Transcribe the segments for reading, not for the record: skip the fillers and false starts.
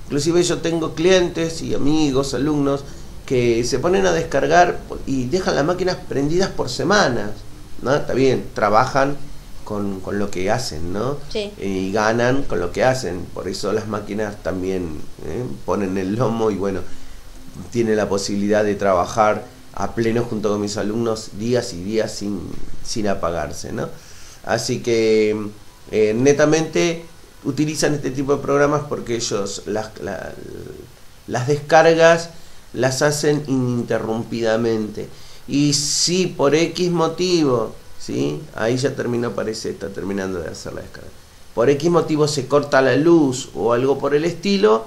Inclusive yo tengo clientes y amigos, alumnos, que se ponen a descargar y dejan las máquinas prendidas por semanas, ¿no? Está bien, trabajan con lo que hacen, ¿no? Sí. Y ganan con lo que hacen, por eso las máquinas también ponen el lomo y bueno, tiene la posibilidad de trabajar a pleno junto con mis alumnos días y días sin apagarse, ¿no? Así que netamente utilizan este tipo de programas porque ellos las descargas las hacen ininterrumpidamente. Y si por X motivo, ¿sí? Ahí ya terminó, parece, está terminando de hacer la descarga. Por X motivo se corta la luz o algo por el estilo,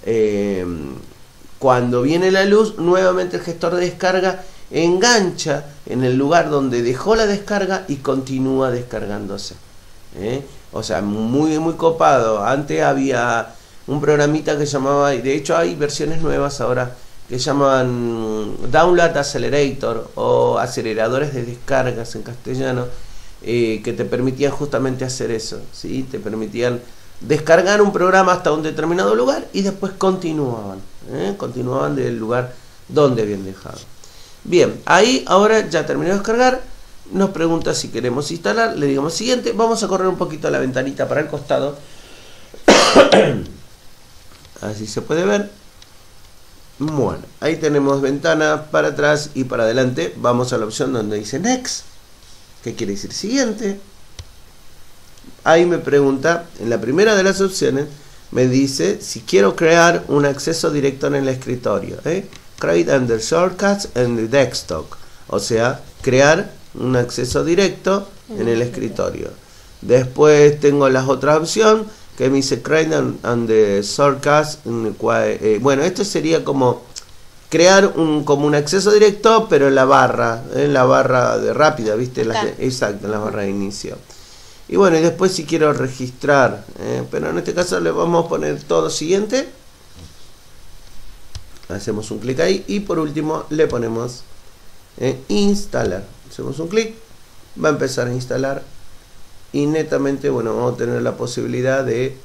cuando viene la luz, nuevamente el gestor de descarga engancha en el lugar donde dejó la descarga y continúa descargándose. O sea, muy copado. Antes había un programita que llamaba, y de hecho hay versiones nuevas ahora que llaman Download Accelerator o aceleradores de descargas en castellano, que te permitían justamente hacer eso, ¿sí? Te permitían descargar un programa hasta un determinado lugar y después continuaban del lugar donde habían dejado. Bien, ahí ahora ya terminó de descargar. Nos pregunta si queremos instalar, le digamos siguiente. Vamos a correr un poquito la ventanita para el costado. Así se puede ver. Bueno, ahí tenemos ventana para atrás y para adelante. Vamos a la opción donde dice Next, que quiere decir siguiente. Ahí me pregunta, en la primera de las opciones, me dice si quiero crear un acceso directo en el escritorio. Create under shortcuts and the desktop. O sea, crear un acceso directo en el escritorio. Después tengo las otras opciones que me dice create and the shortcuts. Bueno, esto sería como crear como un acceso directo, pero en la barra de rápida, ¿viste? Exacto, en la barra de inicio. Y bueno, y después si quiero registrar, pero en este caso le vamos a poner todo siguiente. Hacemos un clic ahí y por último le ponemos instalar. Hacemos un clic, va a empezar a instalar y netamente, bueno, vamos a tener la posibilidad de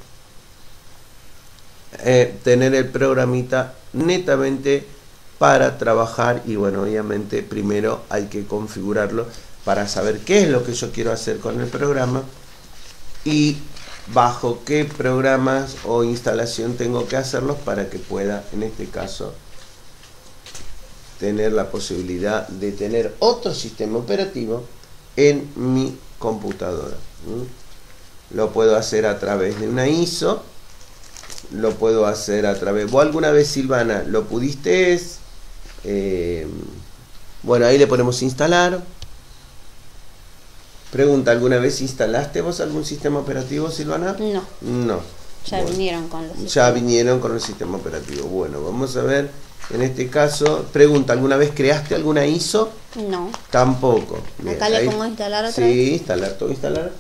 tener el programita netamente para trabajar. Y bueno, obviamente primero hay que configurarlo para saber qué es lo que yo quiero hacer con el programa y bajo qué programas o instalación tengo que hacerlos para que pueda, en este caso, tener la posibilidad de tener otro sistema operativo en mi computadora. Lo puedo hacer a través de una ISO, lo puedo hacer a través... ¿Vos alguna vez, Silvana, lo pudiste? Bueno, ahí le ponemos instalar. Pregunta, ¿alguna vez instalaste vos algún sistema operativo, Silvana? No. No. Ya bueno, vinieron con los sistemas. Ya vinieron con el sistema operativo. Bueno, vamos a ver. En este caso, pregunta, ¿alguna vez creaste alguna ISO? No. Tampoco. Bien, acá le pongo instalar otra vez. Sí, instalar, todo instalar.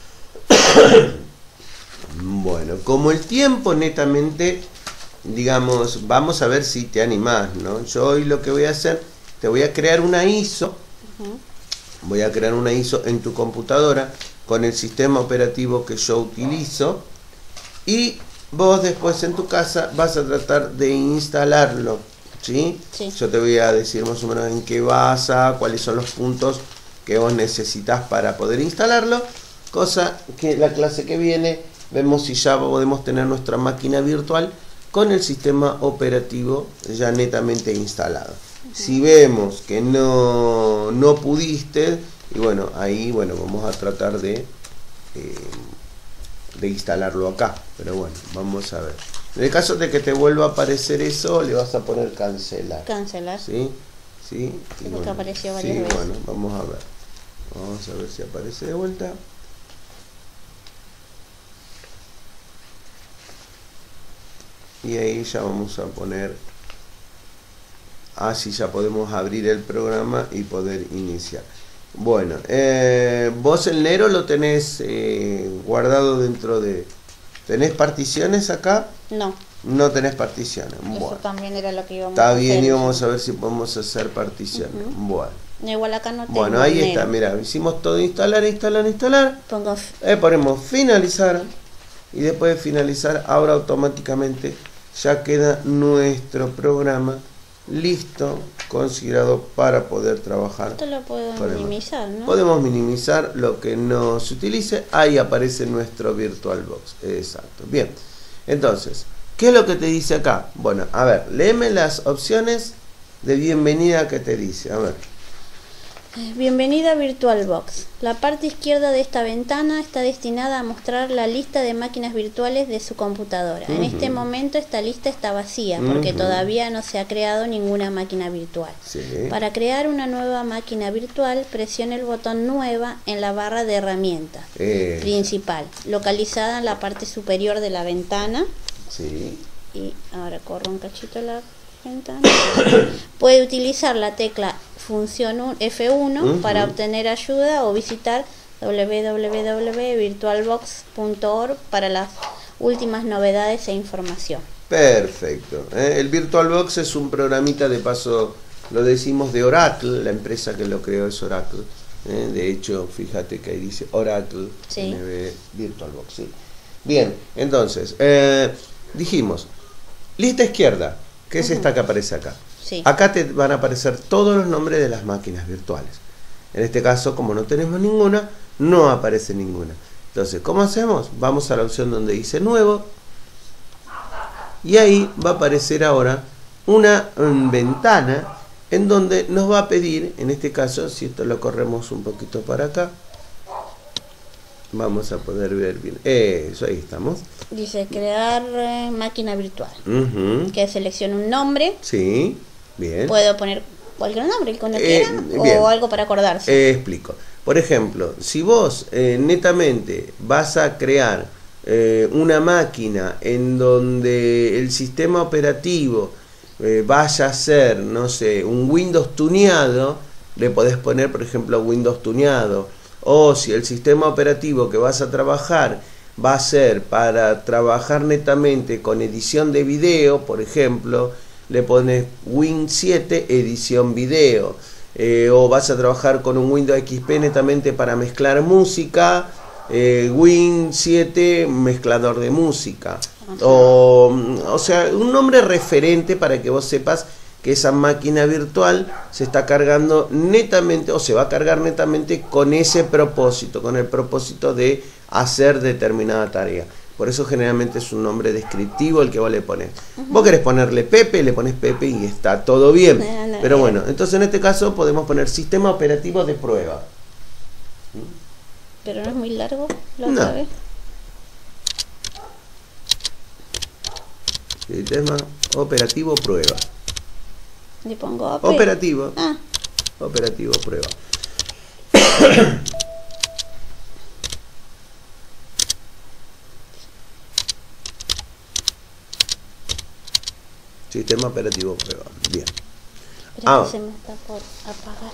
Bueno, como el tiempo netamente, digamos, vamos a ver si te animás, ¿no? Yo hoy lo que voy a hacer, te voy a crear una ISO. Voy a crear una ISO en tu computadora con el sistema operativo que yo utilizo y vos después en tu casa vas a tratar de instalarlo, ¿sí? Sí. Yo te voy a decir más o menos en qué basa, cuáles son los puntos que vos necesitas para poder instalarlo, cosa que la clase que viene vemos si ya podemos tener nuestra máquina virtual con el sistema operativo ya netamente instalado. Si vemos que no pudiste, y bueno, ahí bueno, vamos a tratar de instalarlo acá. Pero bueno, vamos a ver. En el caso de que te vuelva a aparecer eso, le vas a poner cancelar. Cancelar. ¿Sí? ¿Sí? Sí, porque bueno, apareció varias veces. Bueno, vamos a ver. Vamos a ver si aparece de vuelta. Y ahí ya vamos a poner... Así ya podemos abrir el programa y poder iniciar. Bueno, vos el Nero lo tenés guardado dentro de... ¿Tenés particiones acá? No. No tenés particiones. Eso bueno, también era lo que íbamos a hacer. Está bien, y vamos a ver si podemos hacer particiones. Bueno. Igual acá no tengo. Bueno, ahí está, mira, hicimos todo instalar. Ponemos finalizar. Y después de finalizar, ahora automáticamente ya queda nuestro programa listo, considerado para poder trabajar. Esto lo puedo minimizar, ¿no? Podemos minimizar lo que no se utilice. Ahí aparece nuestro VirtualBox. Exacto. Bien. Entonces, ¿qué es lo que te dice acá? Bueno, a ver, léeme las opciones de bienvenida que te dice. A ver. Bienvenida a VirtualBox. La parte izquierda de esta ventana está destinada a mostrar la lista de máquinas virtuales de su computadora. En este momento esta lista está vacía porque todavía no se ha creado ninguna máquina virtual. Sí. Para crear una nueva máquina virtual, presione el botón Nueva en la barra de herramientas principal, localizada en la parte superior de la ventana. Sí. Y ahora corro un cachito la ventana. Puede utilizar la tecla función F1 para obtener ayuda o visitar www.virtualbox.org para las últimas novedades e información. Perfecto. El VirtualBox es un programita, de paso lo decimos, de Oracle. La empresa que lo creó es Oracle. De hecho, fíjate que ahí dice Oracle, sí. NB VirtualBox. Sí. Bien, entonces, dijimos, lista izquierda, que es esta que aparece acá. Sí. Acá te van a aparecer todos los nombres de las máquinas virtuales. En este caso, como no tenemos ninguna, no aparece ninguna. Entonces, ¿cómo hacemos? Vamos a la opción donde dice Nuevo. Y ahí va a aparecer ahora una ventana en donde nos va a pedir, en este caso, si esto lo corremos un poquito para acá, vamos a poder ver bien. Eso, ahí estamos. Dice crear máquina virtual. Que seleccione un nombre. Sí, bien. Puedo poner cualquier nombre, el que uno quiera, o algo para acordarse. Explico. Por ejemplo, si vos netamente vas a crear una máquina en donde el sistema operativo vaya a ser, no sé, un Windows tuneado, le podés poner, por ejemplo, Windows tuneado. O si el sistema operativo que vas a trabajar va a ser para trabajar netamente con edición de video, por ejemplo, le pones Win 7 edición video. O vas a trabajar con un Windows XP netamente para mezclar música, Win 7 mezclador de música. O sea, un nombre referente para que vos sepas que esa máquina virtual se está cargando netamente, o se va a cargar netamente con ese propósito, con el propósito de hacer determinada tarea. Por eso generalmente es un nombre descriptivo el que vos le pones. Vos querés ponerle Pepe, le pones Pepe y está todo bien. Pero bueno, entonces en este caso podemos poner sistema operativo de prueba. Pero no es muy largo la otra vez. Sistema operativo prueba. Le pongo AP. Operativo. Operativo prueba. Sistema operativo prueba. Bien. Se me está por apagar.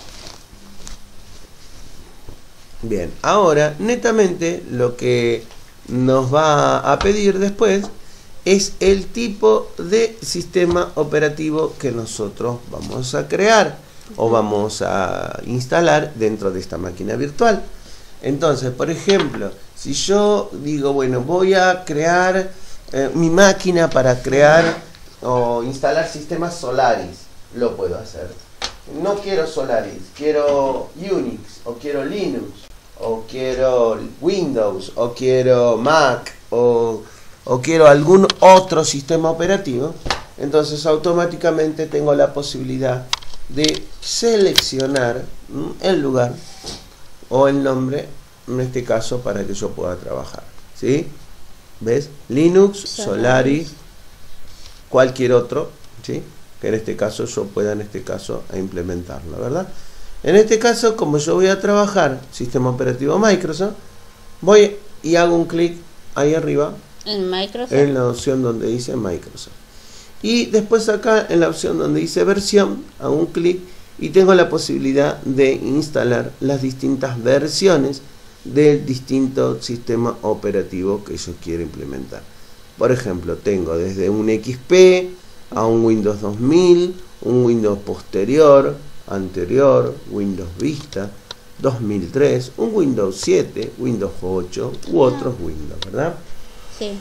Bien. Ahora, netamente, lo que nos va a pedir después es el tipo de sistema operativo que nosotros vamos a crear o vamos a instalar dentro de esta máquina virtual. Entonces, por ejemplo, si yo digo, bueno, voy a crear mi máquina para crear o instalar sistemas Solaris, lo puedo hacer. No quiero Solaris, quiero Unix, o quiero Linux, o quiero Windows, o quiero Mac, o quiero algún otro sistema operativo. Entonces automáticamente tengo la posibilidad de seleccionar el lugar o el nombre, en este caso, para que yo pueda trabajar. ¿Sí? ¿Ves? Linux, Solaris, cualquier otro, ¿sí? Que en este caso yo pueda implementarlo, ¿verdad? En este caso, como yo voy a trabajar sistema operativo Microsoft, voy y hago un clic ahí arriba en Microsoft, en la opción donde dice Microsoft, y después acá en la opción donde dice versión hago un clic y tengo la posibilidad de instalar las distintas versiones del distinto sistema operativo que yo quiero implementar. Por ejemplo, tengo desde un XP a un Windows 2000, un Windows posterior, anterior, Windows Vista, 2003, un Windows 7, Windows 8 u otros Windows, ¿verdad? Sí.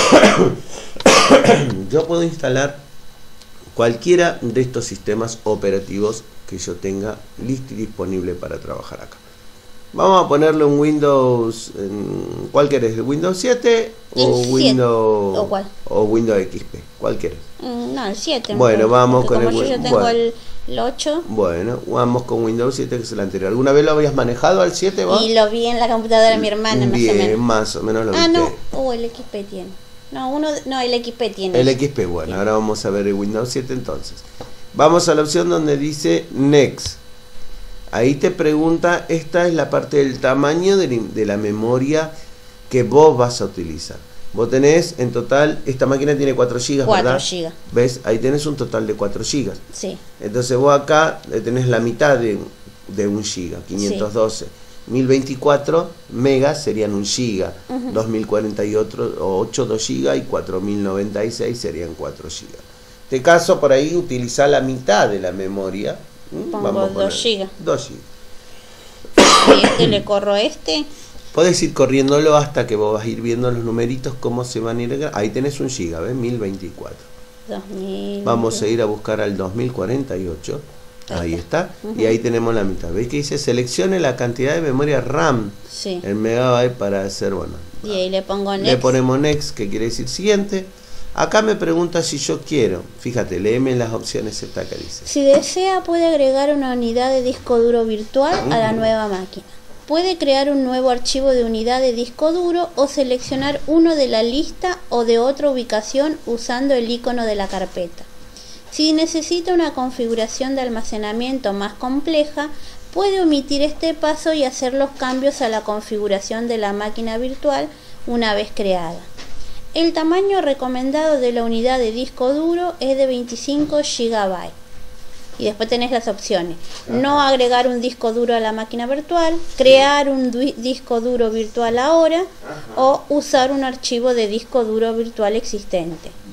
Yo puedo instalar cualquiera de estos sistemas operativos que yo tenga listo y disponible para trabajar acá. Vamos a ponerle un Windows, ¿cuál querés? ¿Windows 7 o El Windows 7, ¿o cuál? o Windows XP? ¿Cuál querés? No, el 7. Bueno, vamos con como el yo ya Win- tengo bueno. el 8 Bueno, vamos con Windows 7, que es el anterior. ¿Alguna vez lo habías manejado al 7 vos? y lo vi en la computadora de mi hermana, más o Bien, menos. más o menos lo Ah, viste. no, el XP tiene. No, el XP tiene. El XP, bueno, ahora vamos a ver el Windows 7 entonces. Vamos a la opción donde dice Next. Ahí te pregunta, esta es la parte del tamaño de la memoria que vos vas a utilizar. Vos tenés en total, esta máquina tiene 4 GB, 4 ¿verdad? GB. ¿Ves? Ahí tenés un total de 4 GB. Sí. Entonces vos acá tenés la mitad de 1 GB, 512. 1024 megas serían 1 GB, 2048 2 GB y 4096 serían 4 GB. En este caso, por ahí utiliza la mitad de la memoria. Pongo 2 GB. 2 GB. Y este le corro este. Podés ir corriéndolo hasta que vos vas a ir viendo los numeritos, cómo se van a ir. Ahí tenés 1 GB, ¿ves? 1024. 2000. Vamos a ir a buscar al 2048. Ahí está. Y ahí tenemos la mitad. ¿Ves que dice seleccione la cantidad de memoria RAM? Sí. El megabyte para hacer, bueno. Y ahí le pongo next. Le ponemos next, que quiere decir siguiente. Acá me pregunta si yo quiero. Fíjate, léeme las opciones esta que dice. Si desea, puede agregar una unidad de disco duro virtual a la nueva máquina. Puede crear un nuevo archivo de unidad de disco duro o seleccionar uno de la lista o de otra ubicación usando el icono de la carpeta. Si necesita una configuración de almacenamiento más compleja, puede omitir este paso y hacer los cambios a la configuración de la máquina virtual una vez creada. El tamaño recomendado de la unidad de disco duro es de 25 GB. Y después tenés las opciones: no agregar un disco duro a la máquina virtual, crear un disco duro virtual ahora, o usar un archivo de disco duro virtual existente.